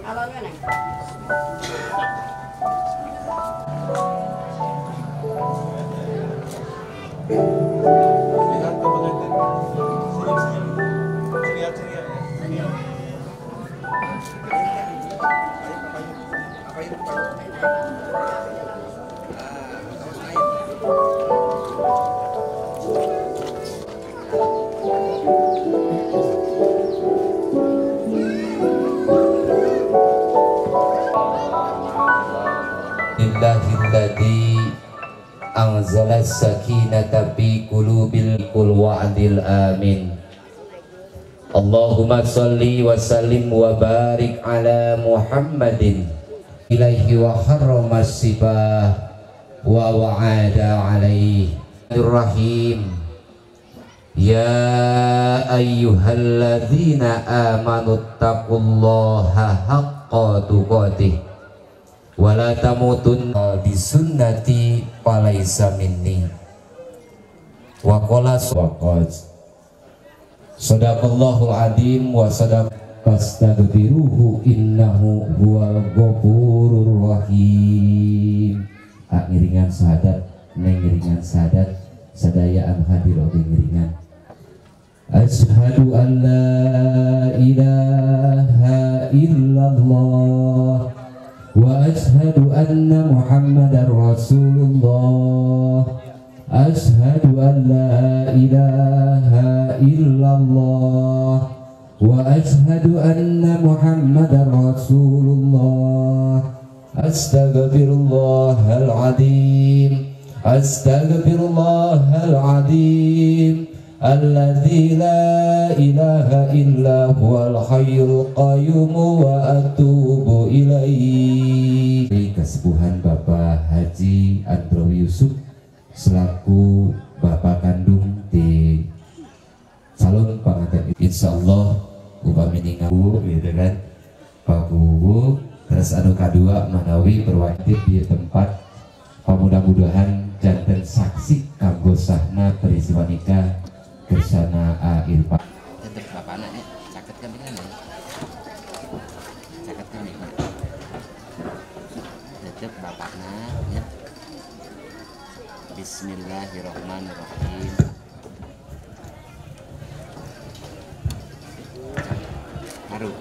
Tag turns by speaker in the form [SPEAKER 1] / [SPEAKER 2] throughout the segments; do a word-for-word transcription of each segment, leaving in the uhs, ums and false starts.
[SPEAKER 1] Lihat ke pengantin, senyum-senyum, ceria-ceria ya. Apa itu?
[SPEAKER 2] Illahilladzi anzala sakinata fi qulubil qul wa'dil amin. Allahumma sholli wa sallim wa barik ala Muhammadin ilaihi wa harrama sibah wa wa'ada alaihi rahim. Ya ayyuhalladzina amanu taqullaha haqqa tuqatih wala tamutunna bisunnati falaysa minni wa qala sawaqat. Sadaqallahul adim wa sadaq fastaghfiruhu innahu huwal ghafurur rahim. Ngiringan sahadat, ngiringan sahadat sadayaan hadir oge ngiringan. Asyhadu an la ilaha illallah wa ashhadu anna Muhammadar Rasulullah. Ashhadu an la ilaha illallah wa ashhadu anna Muhammadar Rasulullah. Astaghfirullahal azim, astaghfirullahal azim, alladzi la ilaha illa huwal hayyul qayyum wa atubu ilaihi. Kesepuhan Bapak Haji Androwi Yusuf selaku bapak kandung di calon pengantin, insyaallah upami ningawu gitu kan Pak Bubu. Terus anu kadua manawi berwajib di tempat mudah-mudahan janten saksi kanggo sahna peristiwa nikah bersama air pak.
[SPEAKER 3] Tetep bapak anaknya caket kan dengan ya. Caket kan dengan. Tetep bapaknya ya. Bismillahirrahmanirrahim. Haru.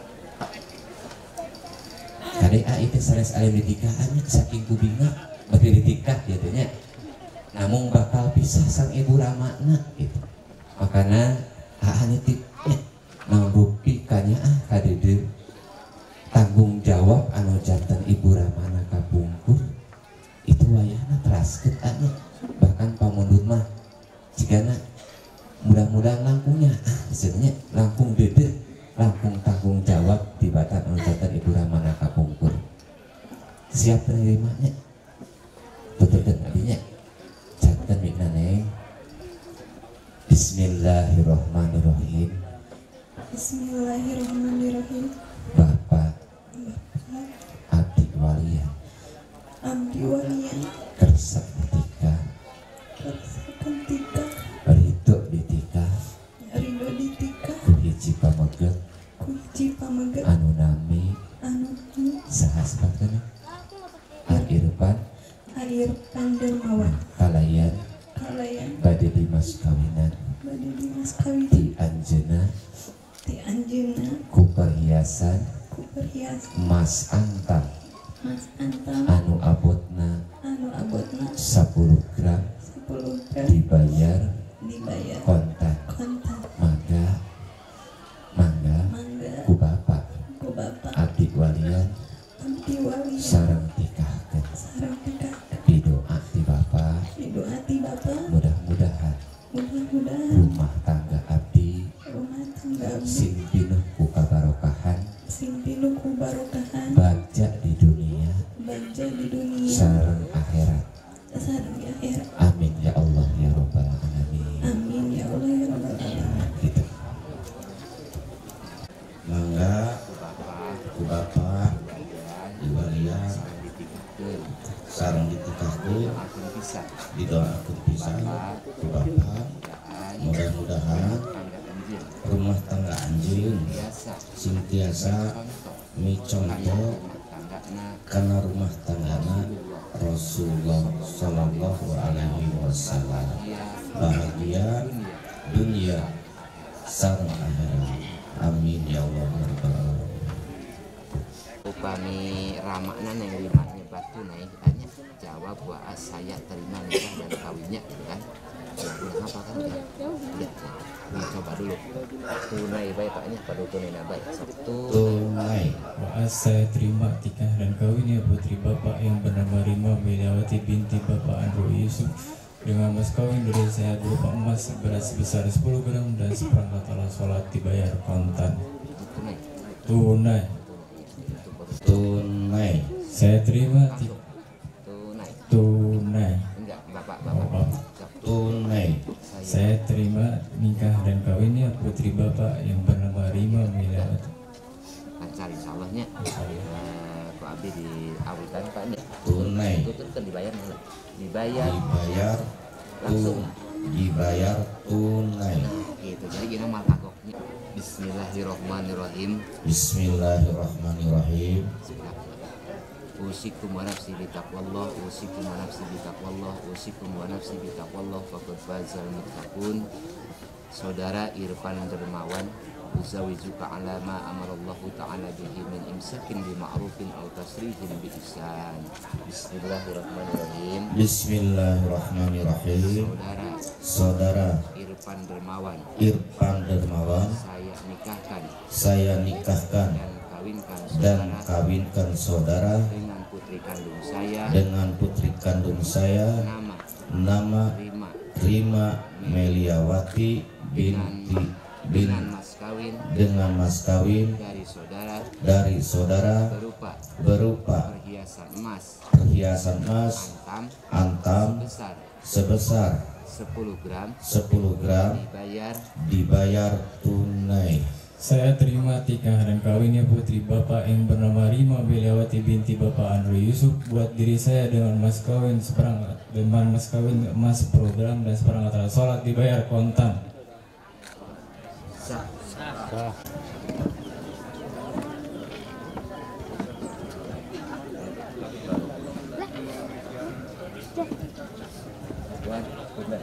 [SPEAKER 2] Kade a itu sanes alim ditikahan saking kubinga bagi ditikah jadinya. Namun bakal pisah sang ibu ramana gitu. Makanya hak nitipnya membuktikannya ah kadede tanggung jawab anu jantan ibu ramana kabungkur itu wayahna terasket aja. Bahkan pamundur mah jikana mudah-mudahan langkungnya ah sebenarnya langkung dede langkung tanggung jawab di batan anu jantan ibu ramana kabungkur siap penerimanya betul-betul adinya jantan miknane. Bismillahirrahmanirrahim.
[SPEAKER 4] Bismillahirrahmanirrahim.
[SPEAKER 2] Bapak
[SPEAKER 4] Bapak
[SPEAKER 2] abdi walian
[SPEAKER 4] abdi walian
[SPEAKER 2] kersa ditika
[SPEAKER 4] kersakan tika
[SPEAKER 2] ridho ditika
[SPEAKER 4] ridho ditika
[SPEAKER 2] ku hiji pameget
[SPEAKER 4] kuci pameget
[SPEAKER 2] anu nami
[SPEAKER 4] anu nu
[SPEAKER 2] sahasbatkeun Irfan
[SPEAKER 4] air pandermawan
[SPEAKER 2] kalayan
[SPEAKER 4] kalayan
[SPEAKER 2] bade dimas kawinan
[SPEAKER 4] bade dimas kawin
[SPEAKER 2] di anjeuna
[SPEAKER 4] ti anjeunna
[SPEAKER 2] ku perhiasan
[SPEAKER 4] ku perhiasan
[SPEAKER 2] emas antam
[SPEAKER 4] mas antam
[SPEAKER 2] anu abotna
[SPEAKER 4] anu abotna
[SPEAKER 2] sepuluh gram
[SPEAKER 4] sepuluh gram
[SPEAKER 2] dibayar
[SPEAKER 4] dibayar
[SPEAKER 2] kontan
[SPEAKER 4] kontan
[SPEAKER 2] mangga mangga
[SPEAKER 4] mangga
[SPEAKER 2] ku bapak
[SPEAKER 4] ku bapak
[SPEAKER 2] abdi walian
[SPEAKER 4] abdi walian
[SPEAKER 2] sareng tikahkeun
[SPEAKER 4] sareng tika
[SPEAKER 2] didoa ti bapak
[SPEAKER 4] didoati bapak
[SPEAKER 2] mudah-mudahan
[SPEAKER 4] mudah-mudahan
[SPEAKER 2] rumah tangga abdi
[SPEAKER 4] rumah tangga abdi
[SPEAKER 2] sing pinuh ku kabarokahan
[SPEAKER 4] sing pinuh ku barokahan
[SPEAKER 2] baja di dunia
[SPEAKER 4] baja di dunia
[SPEAKER 2] sareng akhirat.
[SPEAKER 4] sareng di akhirat.
[SPEAKER 2] Amin ya Allah ya rabbal alamin.
[SPEAKER 4] Amin ya Allah ya rabbal alamin.
[SPEAKER 2] Gitu.
[SPEAKER 1] Mangga ku bapak iwalian sareng ditikahkeun didoakeun pisan ku bapak mudah-mudahan rumah tangga anjeun sing tiasa miconto kana rumah tanggana Rasulullah sallallahu alaihi wasallam bahagia dunia sareng akhirat. Amin ya Allah ya rabbal alamin.
[SPEAKER 3] Upami ramakna yang lima nyebat tunai hanya jawab wa saya terima nikah dan kawinnya gitu kan. Nah, apa kan ya? Ya. Nah, coba dulu. Tunai baik paknya pada tunai baik. Satu
[SPEAKER 1] Tunai.
[SPEAKER 5] Wa saya terima nikah dan kawinnya putri bapak yang bernama Rima Meliawati binti Bapak Andro Yusuf dengan mas kawin dari saya berupa emas beras sebesar sepuluh gram dan seperangkat alat sholat dibayar kontan.
[SPEAKER 3] tunai.
[SPEAKER 5] Tunai.
[SPEAKER 1] Tunai.
[SPEAKER 5] Saya terima ti-
[SPEAKER 3] Tunai.
[SPEAKER 5] tunai.
[SPEAKER 3] Enggak, Bapak,
[SPEAKER 5] Oh,
[SPEAKER 3] Bapak.
[SPEAKER 5] Bapak.
[SPEAKER 1] Tunai.
[SPEAKER 5] Saya terima nikah dan kawinnya putri bapak yang bernama Rima Meliawati.
[SPEAKER 3] Lancar insyaallah-nya. Eh, Pak Abdi di awitan Pak nya.
[SPEAKER 1] Tunai.
[SPEAKER 3] Itu kan dibayar mana? Dibayar
[SPEAKER 1] Dibayar
[SPEAKER 3] langsung.
[SPEAKER 1] tun dibayar tunai.
[SPEAKER 3] Gitu. Jadi gini mal kagoknya. Bismillahirrahmanirrahim.
[SPEAKER 1] Bismillahirrahmanirrahim.
[SPEAKER 3] Usikum wa nafsi bitaqwallah, usikum wa nafsi bitaqwallah, usikum wa nafsi bitaqwallah faqad fazal muttaqun. Saudara Irfan Dermawan, uzawijuka ala ma amarallahu ta'ala bihi min imsakin bi ma'rufin aw tasrihin bi ihsan. Bismillahirrahmanirrahim.
[SPEAKER 1] Bismillahirrahmanirrahim.
[SPEAKER 3] Saudara
[SPEAKER 1] Saudara
[SPEAKER 3] Irfan Dermawan,
[SPEAKER 1] Irfan Dermawan,
[SPEAKER 3] saya nikahkan
[SPEAKER 1] saya nikahkan
[SPEAKER 3] dan kawinkan
[SPEAKER 1] dan
[SPEAKER 3] saudara
[SPEAKER 1] kawinkan saudara
[SPEAKER 3] dengan putri kandung saya
[SPEAKER 1] dengan putri kandung saya
[SPEAKER 3] nama
[SPEAKER 1] nama
[SPEAKER 3] Rima
[SPEAKER 1] Rima Meliawati binti
[SPEAKER 3] dengan
[SPEAKER 1] bin
[SPEAKER 3] mas kawin
[SPEAKER 1] dengan mas kawin
[SPEAKER 3] dari saudara
[SPEAKER 1] dari saudara
[SPEAKER 3] berupa
[SPEAKER 1] berupa
[SPEAKER 3] perhiasan emas
[SPEAKER 1] perhiasan emas
[SPEAKER 3] antam
[SPEAKER 1] antam
[SPEAKER 3] sebesar
[SPEAKER 1] sebesar
[SPEAKER 3] sepuluh gram
[SPEAKER 1] sepuluh gram
[SPEAKER 3] dibayar
[SPEAKER 1] dibayar tunai.
[SPEAKER 5] Saya terima nikah dan kawinnya putri bapak yang bernama Rima Meliawati binti Bapak Andro Yusuf buat diri saya dengan mas kawin seperangkat dengan mas kawin emas sepuluh gram dan seperangkat alat sholat dibayar kontan.
[SPEAKER 3] sah. Tuan, benar.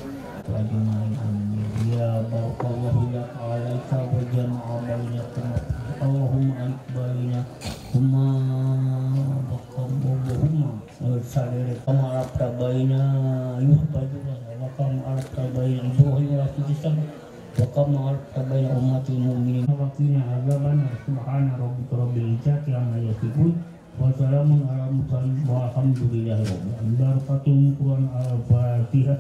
[SPEAKER 6] Ya barakallahu lak alaika wa jama'a bainakum Allahumma alik bainahuma Allahumma sadere kama arabta baina yuhbaduna wa kama arabta baina ibrahim wa kisam wa kama arabta baina ummatil mu'minin wa qina azaban subhana rabbika rabbil izzati amma yasifun wa salamun ala mursalin walhamdulillahi rabbil alamin. Barakatul Quran al-Fatihah.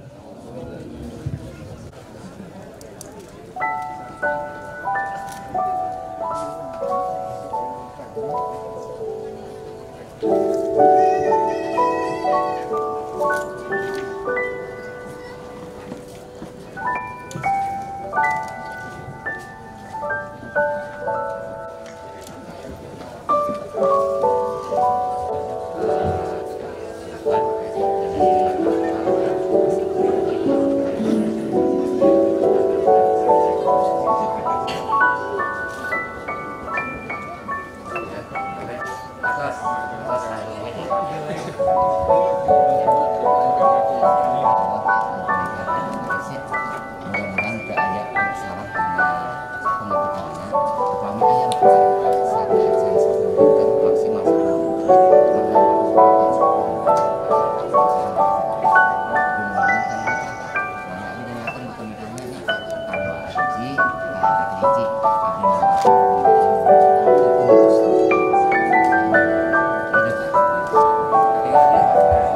[SPEAKER 3] Thank you.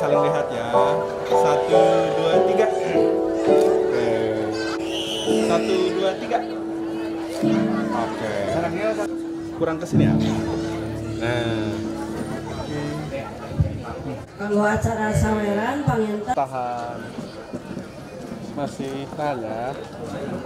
[SPEAKER 7] saling lihat ya. Satu, dua, tiga. Oke. Satu, dua, tiga. Oke. Kurang kesini ya. Nah.
[SPEAKER 8] Kanggo acara saweran panginten
[SPEAKER 7] Tahan. Masih tahan ya.